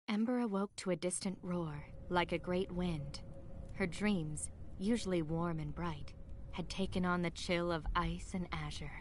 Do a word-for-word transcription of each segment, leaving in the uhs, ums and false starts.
Ember awoke to a distant roar, like a great wind. Her dreams, usually warm and bright, had taken on the chill of ice and azure.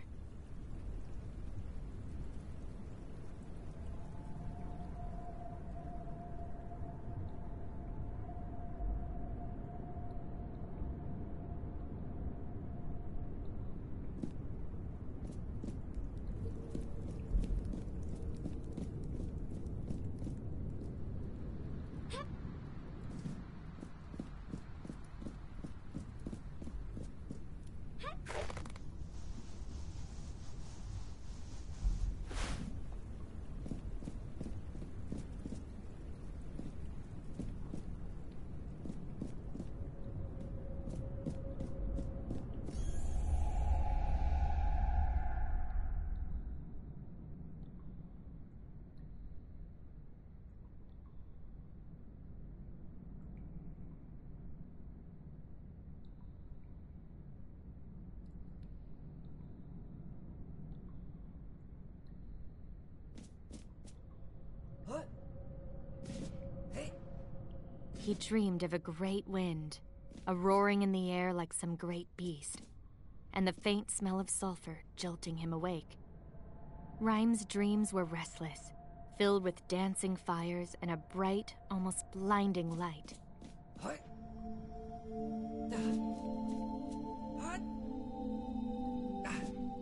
What? Hey! He dreamed of a great wind, a roaring in the air like some great beast, and the faint smell of sulfur jolting him awake. Rhyme's dreams were restless, filled with dancing fires and a bright, almost blinding light. What? Uh, what? Uh.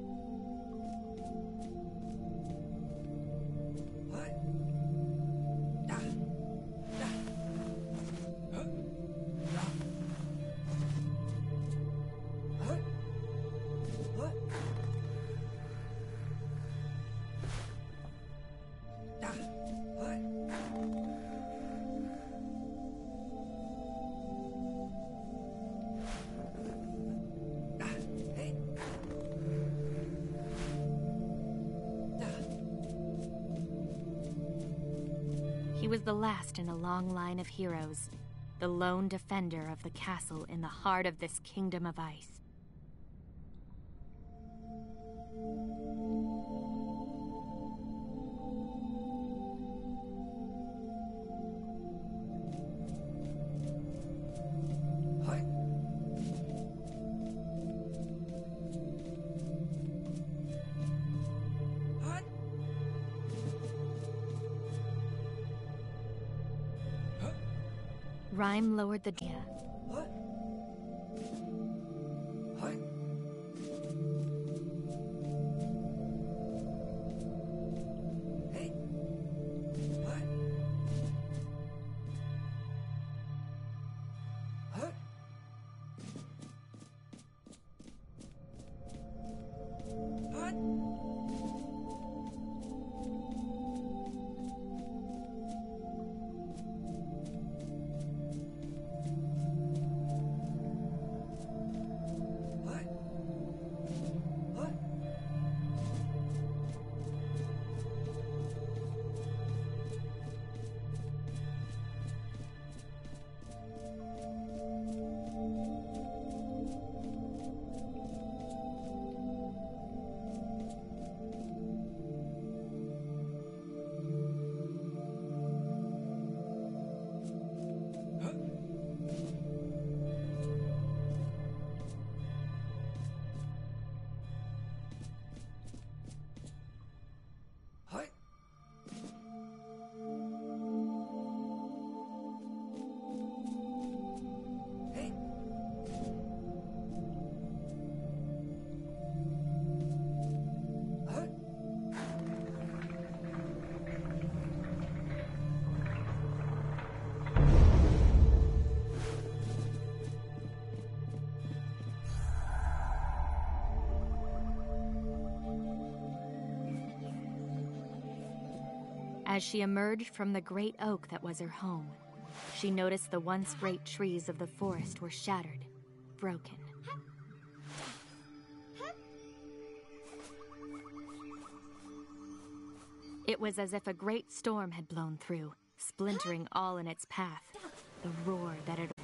What? Uh. Uh. Huh? Uh. What? What? Uh. What? He was the last in a long line of heroes, the lone defender of the castle in the heart of this kingdom of ice. What? What? Huh? Rhyme lowered the dia. What? What? Hey! What? What? What? What? What? Huh? What? Hey! What? As she emerged from the great oak that was her home, she noticed the once great trees of the forest were shattered, broken. It was as if a great storm had blown through, splintering all in its path, the roar that it...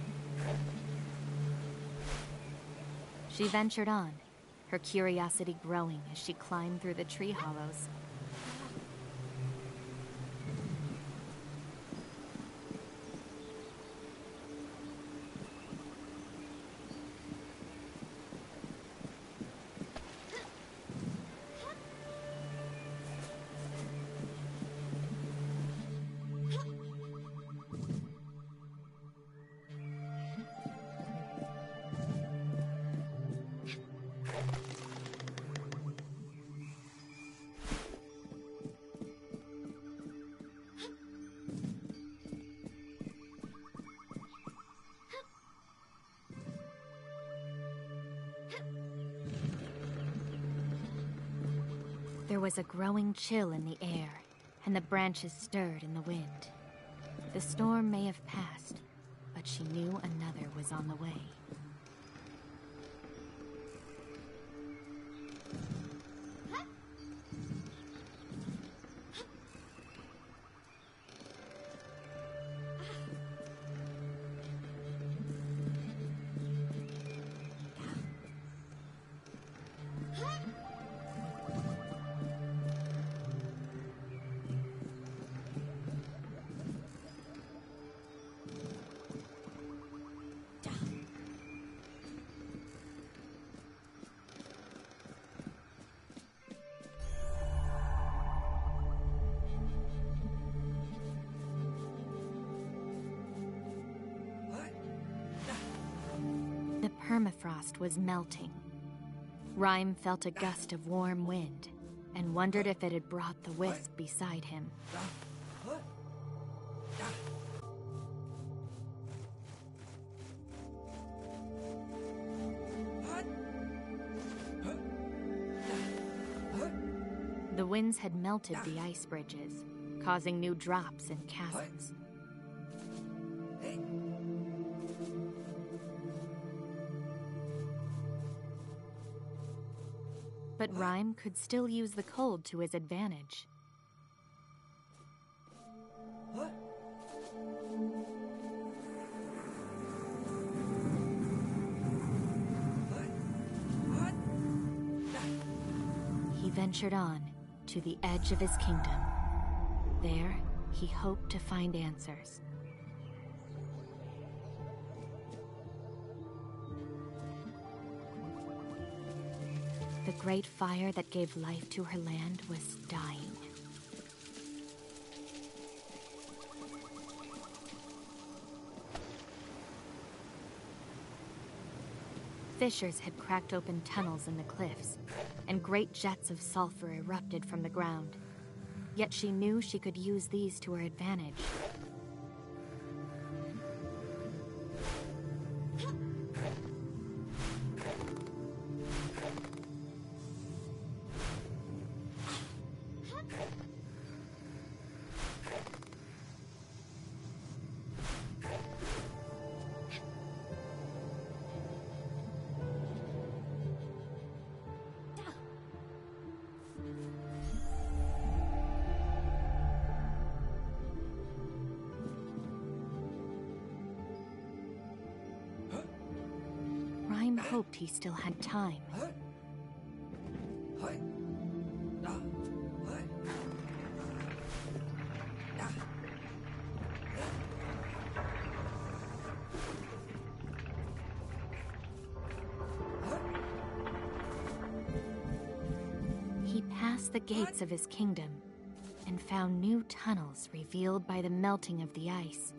She ventured on, her curiosity growing as she climbed through the tree hollows. There was a growing chill in the air, and the branches stirred in the wind. The storm may have passed, but she knew another was on the way. The permafrost was melting. Rhyme felt a gust of warm wind and wondered if it had brought the wisp beside him. The winds had melted the ice bridges, causing new drops and chasms. But Rhyme could still use the cold to his advantage. What? What? What? He ventured on to the edge of his kingdom. There, he hoped to find answers. The great fire that gave life to her land was dying. Fissures had cracked open tunnels in the cliffs, and great jets of sulfur erupted from the ground. Yet she knew she could use these to her advantage. Rhyme hoped he still had time. What? What? Ah. What? Ah. What? He passed the gates of his kingdom and found new tunnels revealed by the melting of the ice.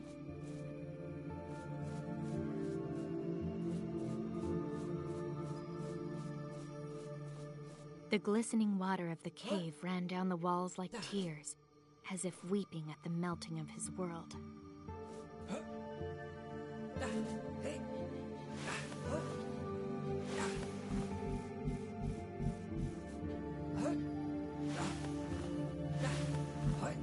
The glistening water of the cave ran down the walls like tears, as if weeping at the melting of his world. Hey. What? What?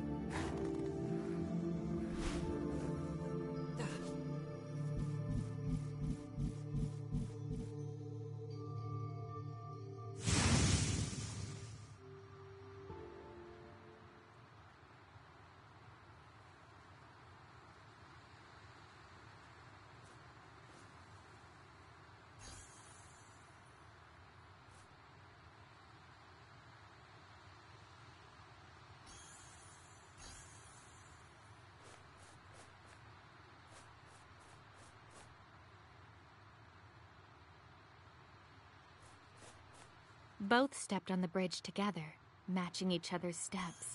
Both stepped on the bridge together, matching each other's steps.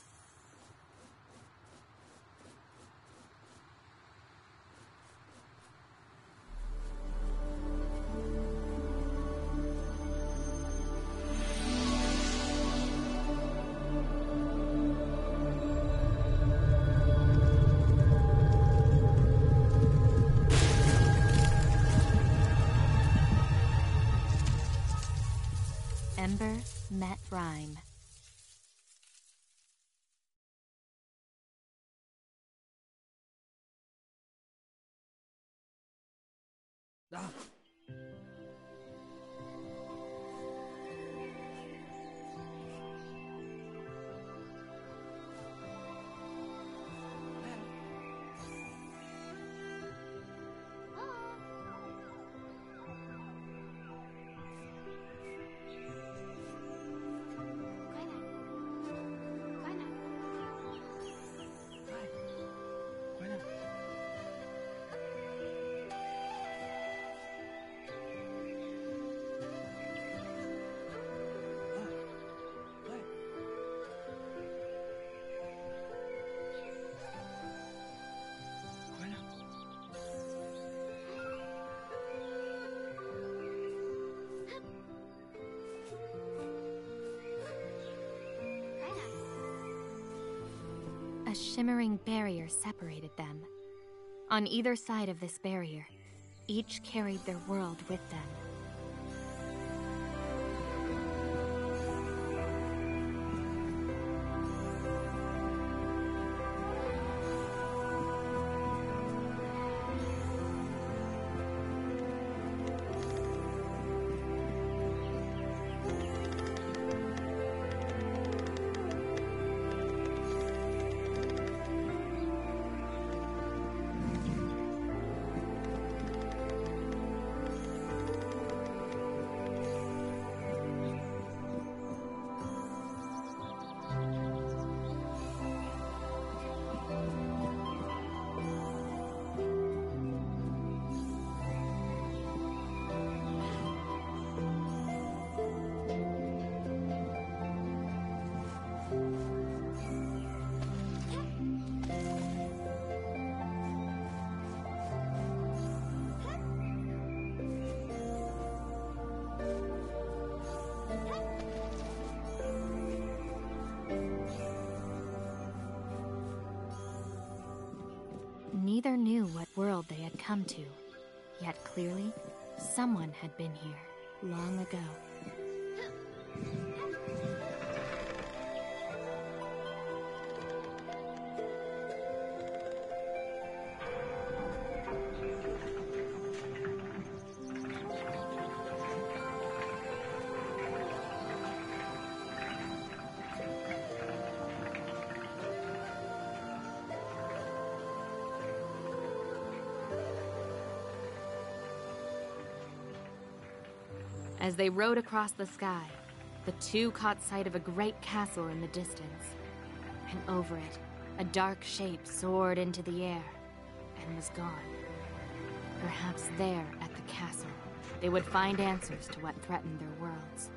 Ember met Rhyme. Da. A shimmering barrier separated them. On either side of this barrier, each carried their world with them. Neither knew what world they had come to, yet clearly, someone had been here long ago. As they rode across the sky, the two caught sight of a great castle in the distance. And over it, a dark shape soared into the air and was gone. Perhaps there, at the castle, they would find answers to what threatened their worlds.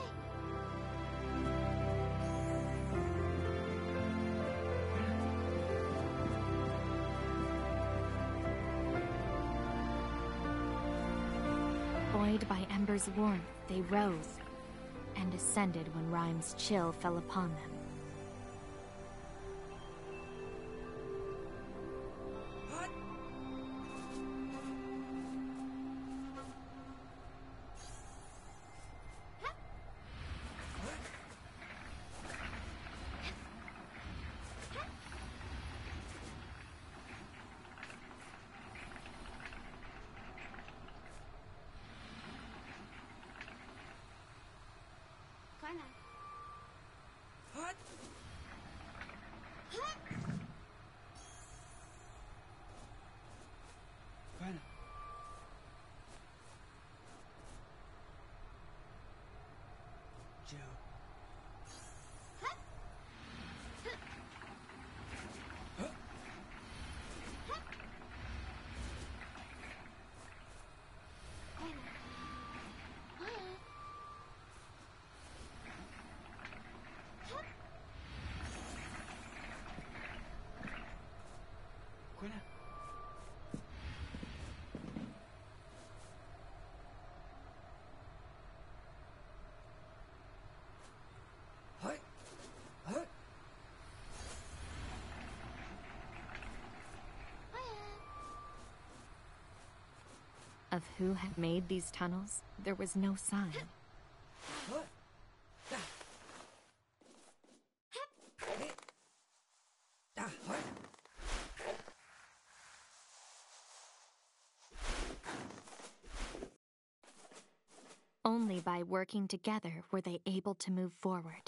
Buoyed by Ember's warmth, they rose and ascended when Rhyme's chill fell upon them. What? What? Bueno. Joe. Quina. Hi. Hi. Of who had made these tunnels, there was no sign. What? Da. Hey. Da. Hi. by working together were they able to move forward.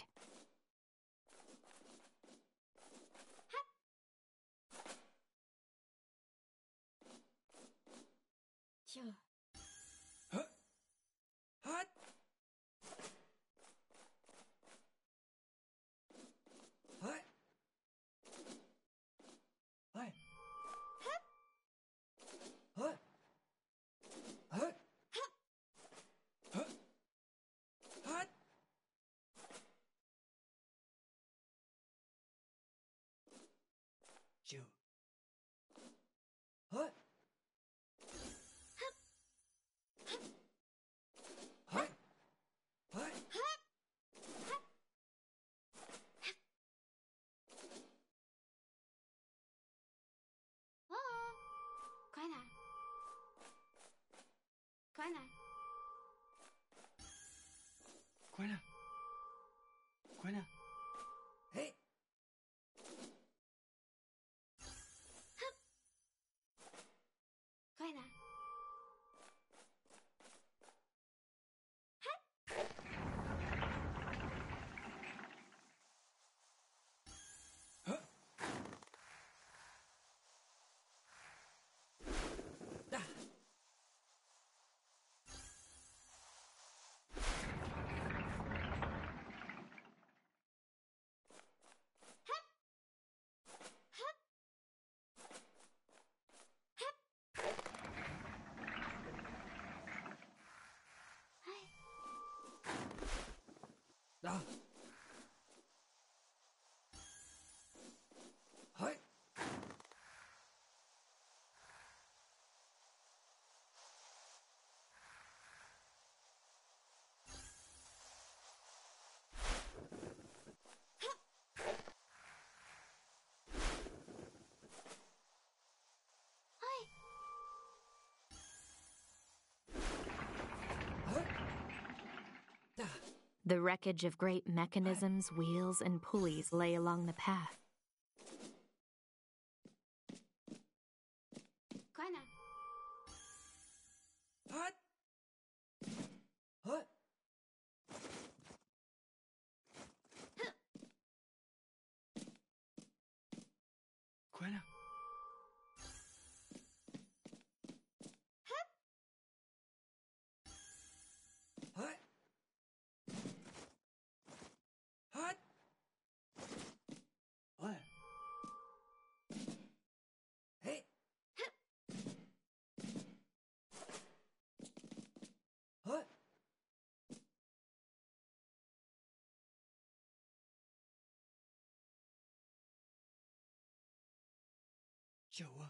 Quina. Quina. Hey. Da. Hey. The wreckage of great mechanisms, wheels, and pulleys lay along the path. What? What? Quina. What? What? What? Hey. What? Chịu à?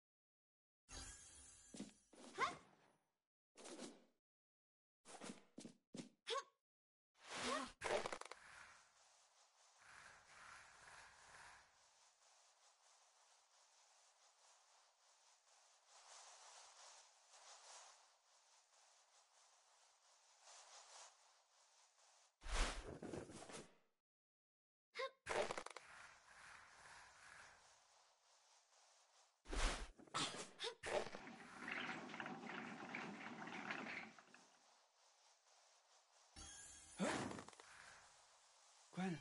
Quina.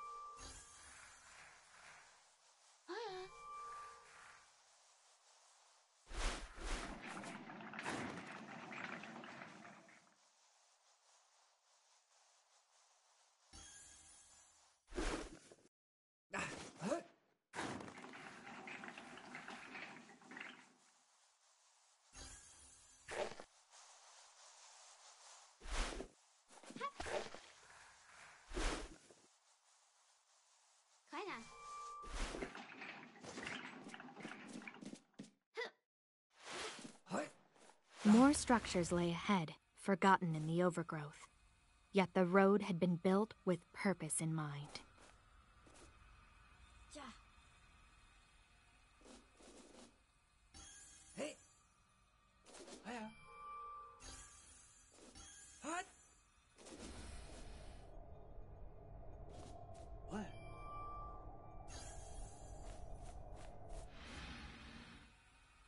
More structures lay ahead, forgotten in the overgrowth. Yet the road had been built with purpose in mind. Hey. Hiya. What? What?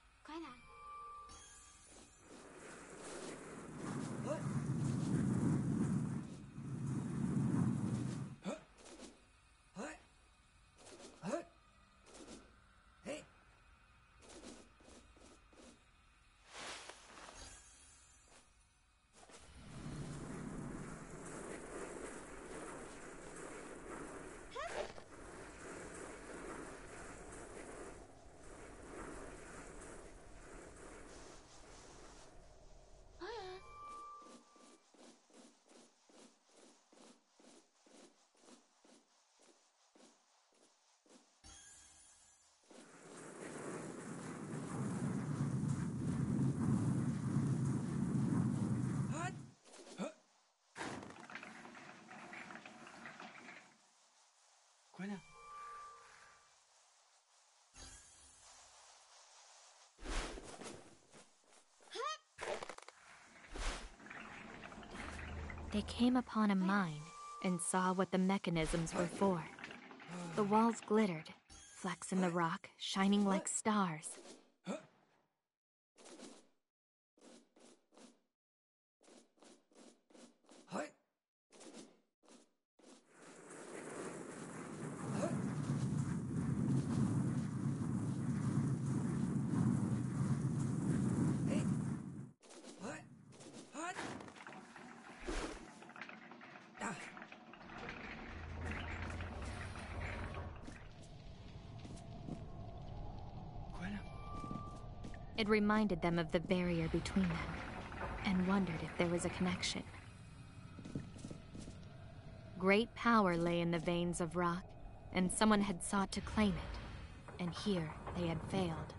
What? they came upon a mine and saw what the mechanisms were for. The walls glittered, flecks in the rock shining like stars. It reminded them of the barrier between them, and wondered if there was a connection. Great power lay in the veins of rock, and someone had sought to claim it, and here they had failed.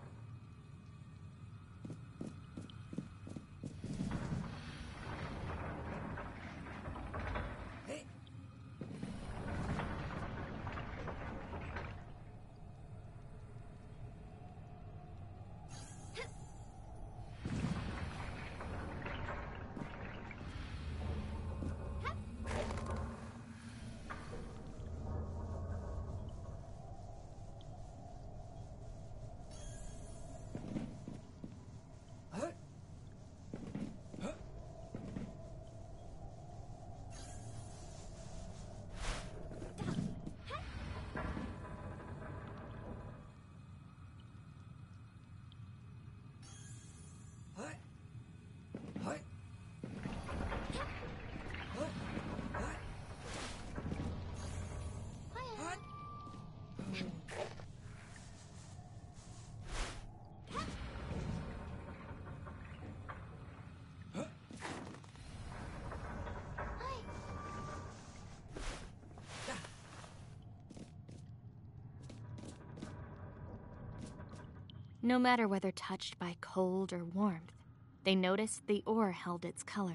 No matter whether touched by cold or warmth, they noticed the ore held its color.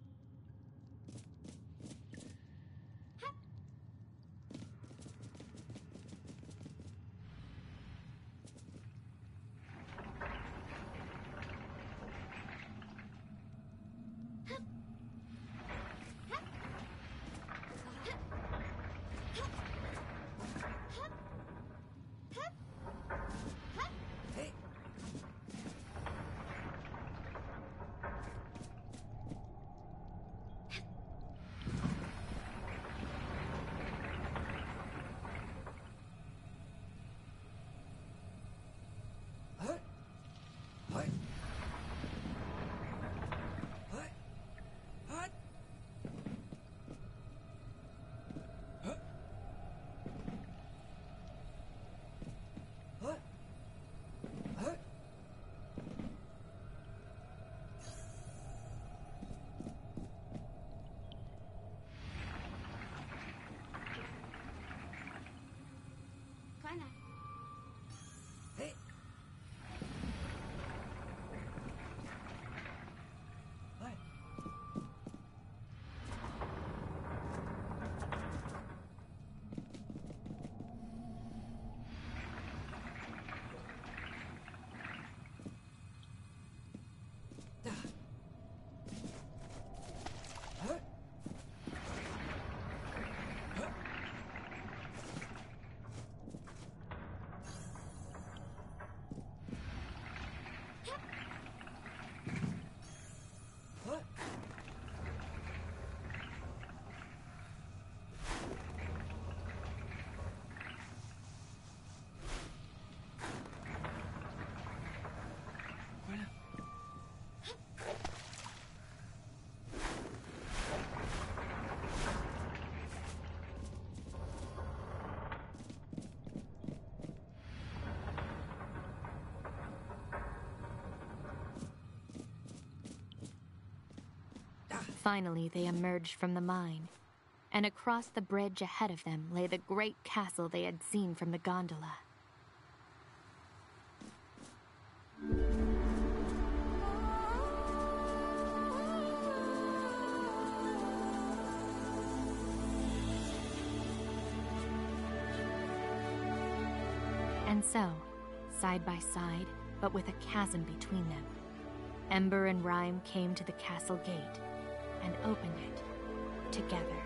Finally, they emerged from the mine, and across the bridge ahead of them lay the great castle they had seen from the gondola. And so, side by side, but with a chasm between them, Ember and Rhyme came to the castle gate and opened it, together.